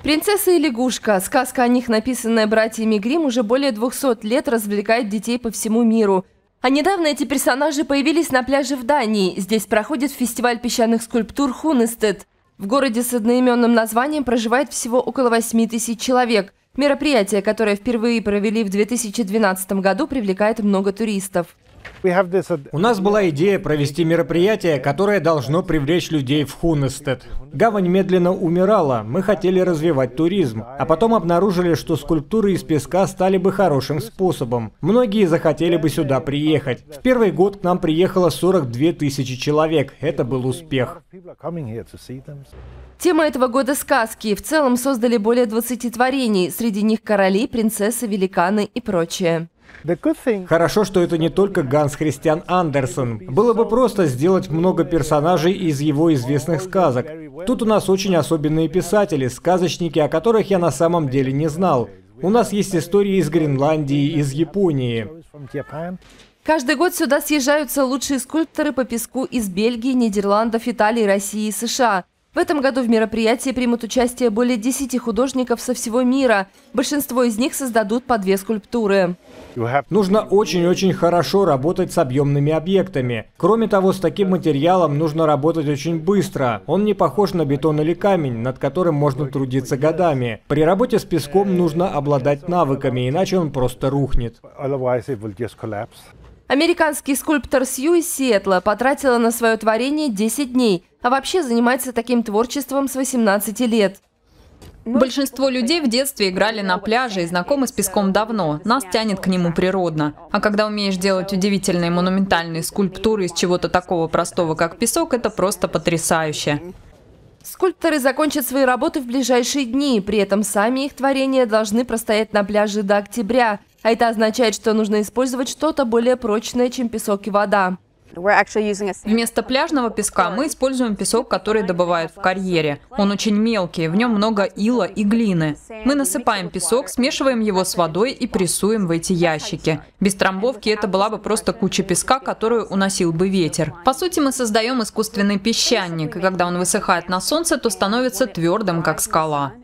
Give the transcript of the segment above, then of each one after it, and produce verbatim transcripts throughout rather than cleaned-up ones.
«Принцесса и лягушка». Сказка о них, написанная братьями Гримм, уже более двухсот лет развлекает детей по всему миру. А недавно эти персонажи появились на пляже в Дании. Здесь проходит фестиваль песчаных скульптур Хунестед. В городе с одноименным названием проживает всего около восьми тысяч человек. Мероприятие, которое впервые провели в две тысячи двенадцатом году, привлекает много туристов. У нас была идея провести мероприятие, которое должно привлечь людей в Хунестед. Гавань медленно умирала, мы хотели развивать туризм, а потом обнаружили, что скульптуры из песка стали бы хорошим способом. Многие захотели бы сюда приехать. В первый год к нам приехало сорок две тысячи человек. Это был успех. Тема этого года – сказки. В целом создали более двадцати творений. Среди них короли, принцессы, великаны и прочее. Хорошо, что это не только Ганс Христиан Андерсен. Было бы просто сделать много персонажей из его известных сказок. Тут у нас очень особенные писатели, сказочники, о которых я на самом деле не знал. У нас есть истории из Гренландии, из Японии. Каждый год сюда съезжаются лучшие скульпторы по песку из Бельгии, Нидерландов, Италии, России и США. В этом году в мероприятии примут участие более десяти художников со всего мира. Большинство из них создадут по две скульптуры. Нужно очень-очень хорошо работать с объемными объектами. Кроме того, с таким материалом нужно работать очень быстро. Он не похож на бетон или камень, над которым можно трудиться годами. При работе с песком нужно обладать навыками, иначе он просто рухнет. Американский скульптор Сью из Сиэтла потратила на свое творение десять дней, а вообще занимается таким творчеством с восемнадцати лет. Большинство людей в детстве играли на пляже и знакомы с песком давно. Нас тянет к нему природно. А когда умеешь делать удивительные монументальные скульптуры из чего-то такого простого, как песок, это просто потрясающе. Скульпторы закончат свои работы в ближайшие дни. При этом сами их творения должны простоять на пляже до октября. А это означает, что нужно использовать что-то более прочное, чем песок и вода. Вместо пляжного песка мы используем песок, который добывают в карьере. Он очень мелкий, в нем много ила и глины. Мы насыпаем песок, смешиваем его с водой и прессуем в эти ящики. Без трамбовки это была бы просто куча песка, которую уносил бы ветер. По сути, мы создаем искусственный песчаник, и когда он высыхает на солнце, то становится твердым, как скала.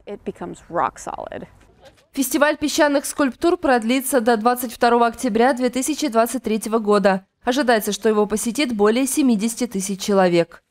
Фестиваль песчаных скульптур продлится до двадцать второго октября две тысячи двадцать третьего года. Ожидается, что его посетит более семидесяти тысяч человек.